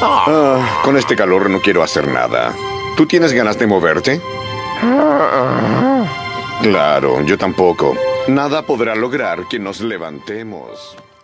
Con este calor no quiero hacer nada. ¿Tú tienes ganas de moverte? Claro, yo tampoco. Nada podrá lograr que nos levantemos.